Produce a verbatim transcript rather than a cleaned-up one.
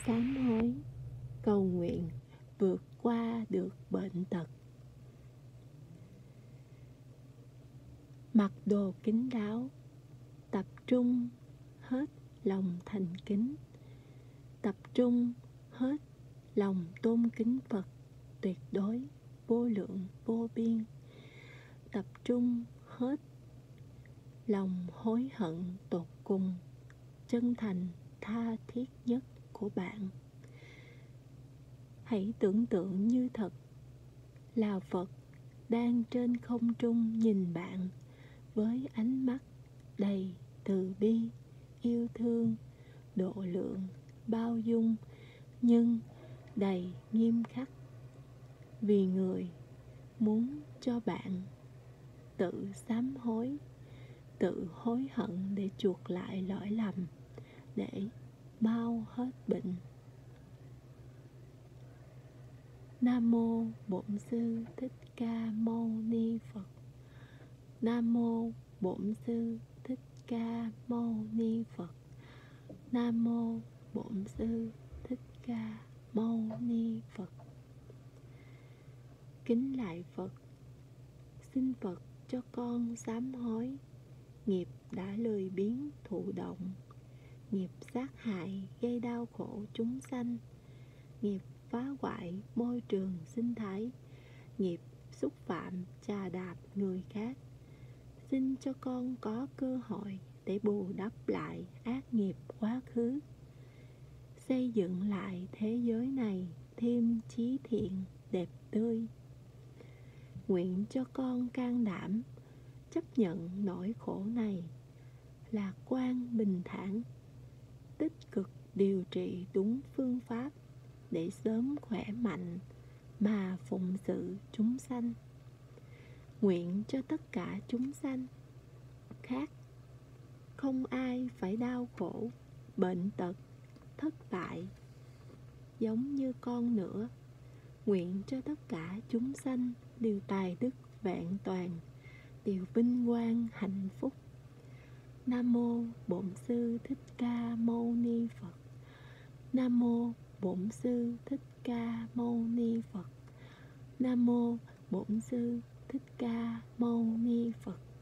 sám hối, cầu nguyện vượt qua được bệnh tật. Mặc đồ kín đáo, tập trung hết lòng thành kính, tập trung hết lòng tôn kính Phật tuyệt đối, vô lượng, vô biên, tập trung hết lòng hối hận tột cùng, chân thành tha thiết nhất của bạn. Hãy tưởng tượng như thật là Phật đang trên không trung nhìn bạn với ánh mắt đầy từ bi, yêu thương, độ lượng, bao dung, nhưng đầy nghiêm khắc, vì Người muốn cho bạn tự sám hối, tự hối hận để chuộc lại lỗi lầm, để mau hết bệnh. Nam mô Bổn Sư Thích Ca Mâu Ni Phật. Nam mô Bổn Sư Thích Ca Mâu Ni Phật. Nam mô Bổn Sư Thích Ca Mâu Ni Phật. Kính lạy Phật, xin Phật cho con sám hối nghiệp đã lười biếng thụ động, nghiệp sát hại gây đau khổ chúng sanh, nghiệp phá hoại môi trường sinh thái, nghiệp xúc phạm chà đạp người khác. Xin cho con có cơ hội để bù đắp lại ác nghiệp quá khứ, xây dựng lại thế giới này thêm chí thiện đẹp tươi. Nguyện cho con can đảm chấp nhận nỗi khổ này, lạc quan bình thản, tích cực điều trị đúng phương pháp để sớm khỏe mạnh mà phụng sự chúng sanh. Nguyện cho tất cả chúng sanh khác không ai phải đau khổ, bệnh tật, thất bại giống như con nữa. Nguyện cho tất cả chúng sanh đều tài đức vẹn toàn, đều vinh quang hạnh phúc. Nam mô Bổn Sư Thích Ca Mâu Ni Phật. Nam mô Bổn Sư Thích Ca Mâu Ni Phật. Nam mô Bổn Sư Thích Ca Mâu Ni Phật.